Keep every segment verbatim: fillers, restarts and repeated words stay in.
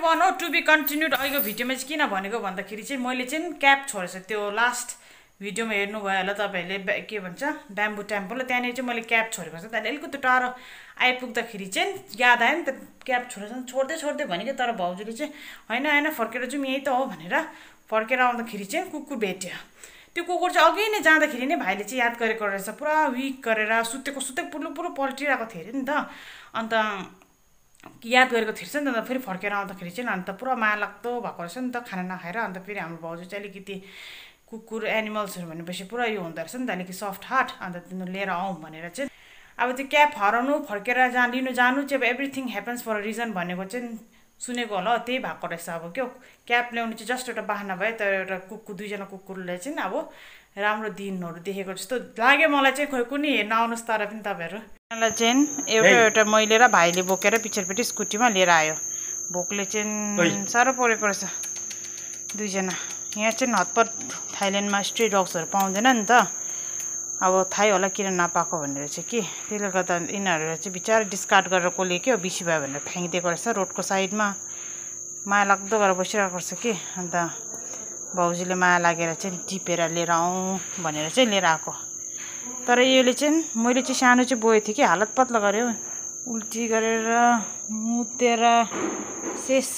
One हो to be continued. अहिलेको भिडियोमा चाहिँ किन भनेको भन्दाखेरि चाहिँ मैले चाहिँ क्याप छोडेछु त्यो लास्ट भिडियोमा हेर्नुभयो होला तपाईँहरूले के भन्छ ब्याम्बु टेम्पल त्यहाँनिर चाहिँ मैले क्याप छोडेको छ। त्यहाँदेखि अलिकति टाढो आइपुग्दाखेरि चाहिँ याद आयो नि त क्याप छोडेछ छोड्दै छोड्दै भनेको तर भाउजूले चाहिँ होइन होइन फर्केर जाउँ यही त हो भनेर फर्केर आउँदाखेरि चाहिँ कुकुर भेट्यो। त्यो कुकुर चाहिँ अघि नै जाँदाखेरि नै भाइले चाहिँ याद गरेको रहेछ पुरा विक गरेर सुतेको सुतेको पुरो पुरो पल्टिरहेको थियो अरे नि त अन्त याद गरेको थिएछ नि त फेरि फर्केर आउँदाखेरि चाहिँ अन्त पुरा माया लाग्दो भएको रहेछ नि त खाना नखाएर अन्त फेरि हाम्रो भाउजू चाहिँ अलिकति कुकुर एनिमल्सहरू भनेपछि पुरा यो हुँदो रहेछ नि त अलिकति सफ्ट हार्ट अन्त तिनीहरू लिएर आउँ भनेर चाहिँ अब त्यो क्याप हराउनु फर्केर जा लिनु जानु चाहिँ अब everything happens for a reason भनेको चाहिँ सुनेको होला त्यही भएको रहेछ। अब क्या क्याप ल्याउनु चाहिँ जस्ट एउटा बाहना भयो तर एउटा कुकुर दुईजना कुकुरले चाहिँ अब राम्रो दिनहरू देखेको जस्तो लाग्यो मलाई चाहिँ खोइ कुनै हेर्न आउनुहोस् तर पनि तपाईँहरू मलाई चाहिँ एउटा एउटा मैले र भाइले बोकेर पछाडिपट्टि स्कुटीमा लिएर आयो। भोकले चाहिँ साह्रो परेको रहेछ दुईजना। यहाँ चाहिँ हतपत थाइल्यान्डमा स्ट्रे डग्सहरू पाउँदैन नि त अब थाहै होला किन नपाएको भनेर चाहिँ कि त्यसले गर्दा यिनीहरू चाहिँ बिचारा डिस्कार्ड गरेर कसले के हो बिसी भयो भनेर फ्याँकिदिएको रहेछ रोडको साइडमा। माया लाग्दो गरेर बसिरहेको रहेछ कि अन्त भाउजूले माया लागेर चाहिँ टिपेर लिएर आउँ भनेर चाहिँ लिएर आएको। तर यसले चाहिँ मैले चाहिँ सानो चाहिँ बोएको थिएँ कि हालत पत्ला गऱ्यो उल्टी गरेर मुतेर शेष।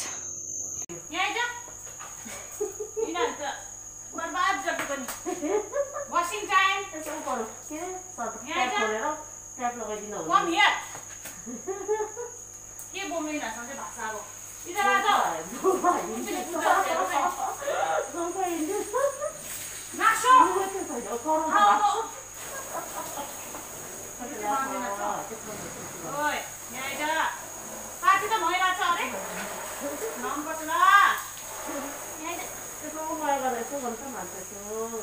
Washing time. It's over. Here, so tap लगाएर tap लगाइदिनु हो। Come here. के बोल्दैन सधैँ भाषा अब इधर आ जाओ। नासो। ओइ, यहाँ आइज। पार्टी त भइरहेछ अरे। नाम पर्छ ल। यहाँ आइज। त्यसो माया गरेर यसो भन्छ मान्छ त्यो।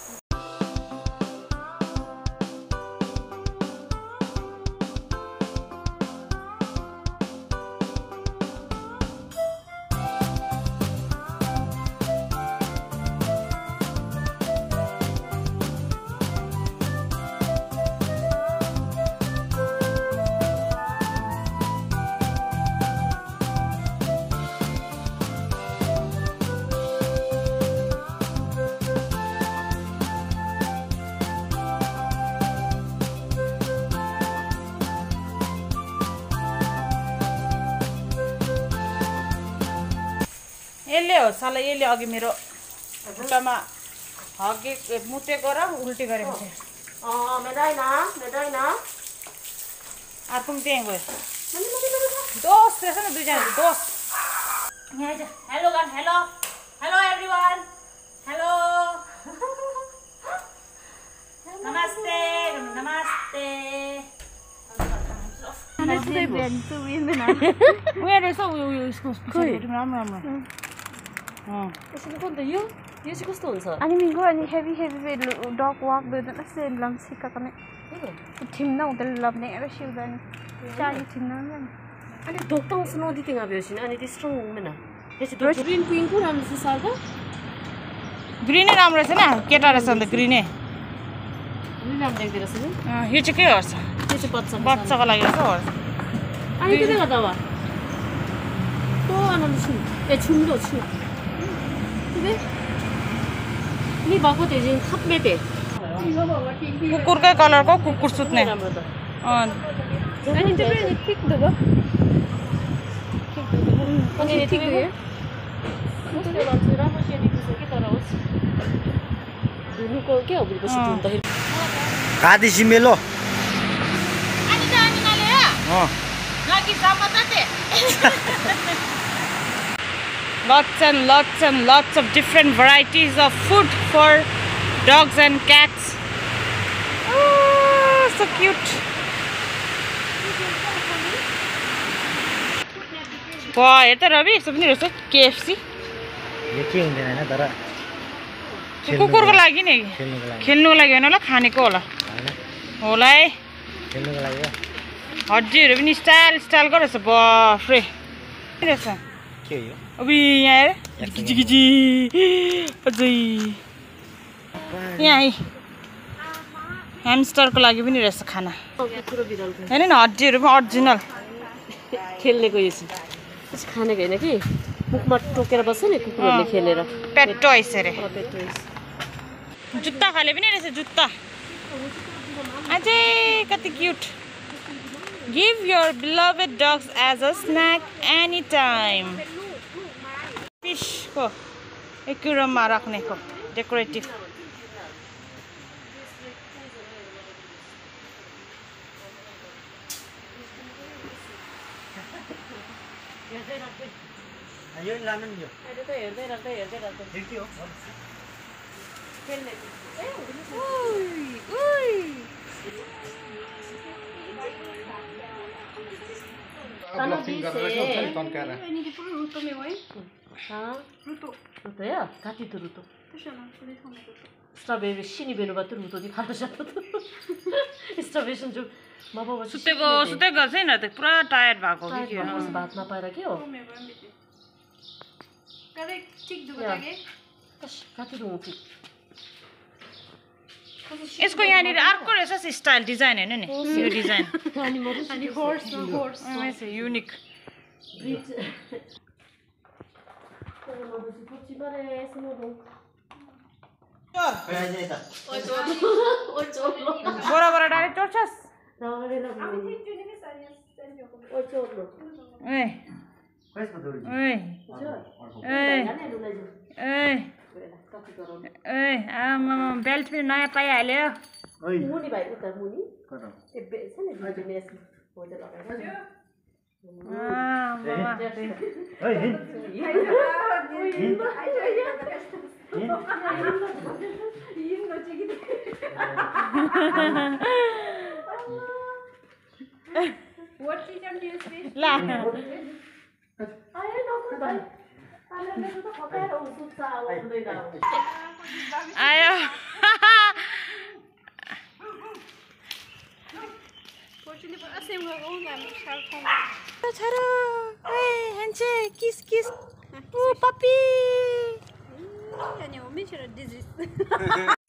यसले हो साला यसले अघि मेरो खुट्टामा हगे मुतेको र उल्टी गरेको थियो। अँ मेदाइन मेदाइन आर्पुङ त्यहीँ गयो दोस्त रहेछ नि दुईजना दोस्त। यहाँ आइज हेलो गान हेलो हेलो एभ्रिवान हेलो नमस्ते नमस्ते उयो रहेछ उयो उयो उसको राम्रो राम्रो यसले कुन त यो यो चाहिँ कस्तो हुन्छ अनि मिगो अनि हेभी हेभी डग वाक गर्दैन सेम लम सिकाको नै ठिम्न हुँदैन लब्ने र सिउँदैन चाली ठिम्न अनि ढोक्टाङ सुनाउँदै थिएँ बेसी अनि त्यस्तो हुँदैन यसो ग्रिन पिङ्कको राम्रो छ सर ग्रिनै राम्रो छ नि केटा रहेछ अन्त ग्रिनै ग्रिन राम्रो देख्दै रहेछ नि यो चाहिँ के गर्छ त्यो चाहिँ बच्चा बच्चाको लागि रहेछ गर्छ अनि के गर्दा अब तो आनन्द छु ए छुन्दो छु नि भएको थियो चाहिँ थप्ने थिएँ कुकुरकै कलरको कुकुर सुत्ने राम्रो त अनि त्यो ठिक दबो अनि ठिक हो राम्रो सेनिको छ कि तर होस् धुनुको के हो पछि धुँदाखेरि कादी सिमेलो अनि जानी नाले अ लागि जामताते lots and lots and lots of different varieties of food for dogs and cats. Oh, so cute. Wow, हेर त रवि यस्तो पनि रहेछ केएफसी यो के हुँदैन हैन तर कुकुरको लागि नि खेल्नुको लागि खेल्नुको लागि हैन होला खानेको होला हैन होला है खेल्नुको लागि हो हड्डीहरु पनि स्टाइल स्टाइलको रहेछ बाफ्रे के रहेछ के हो यो अबि यहाँ हेर गिजी गिजी अझै यहाँ ह्यामस्टरको लागि पनि रहेछ खाना हैन न हड्डीहरु पनि ओरिजिनल खेल्नेको यो चाहिँ खानेको हैन कि मुखमा टोकेर बस्छ नि कुकुरहरूले खेलेर पेट टोइस अरे पेट टोइस जुत्ता खाले पनि रहेछ जुत्ता अझै कति cute give your beloved dogs as a snack any time फिसको एक्युरियममा राख्नेको डेकोरेटिभ यो लानु नि यो अहिले त हेर्दै राख्दै हेर्दै राख्दै ठिकै हो खेल्ने रुतो या काटी त रुतो स्ट्रॉबेरी सिनी बेनु बत रुतो दि खाना सक्छ स्ट्रॉबेरी जो बाबा सुतेको सुतेको छैन त पुरा टायर्ड भएको कि के हो भात नपाएर के हो कतै ठीक दुखागे काटी दउ कि यसको यहाँनिर अर्को रहेछ स्टाइल डिजाइन हैन नि यो डिजाइन अनि म अनि होर्स होर्स इट्स युनिक बोरा बोरा डाइरेक्ट चोर्छस् ए ए ए ए आमा बेल्ट पनि नयाँ पाइहाल्यो मुनि भाइ उता मुनि ए छ नि बिजनेस होटल लगाएर ओइ हिन What freedom do you speak? ला आए नकुल भाइ आले त खताएर उसु चाउ हुँदैन आयो Fortunately for us, we're going to have fun. छोरो ए हेन्चे किस किस ओ puppy And you will make sure this is.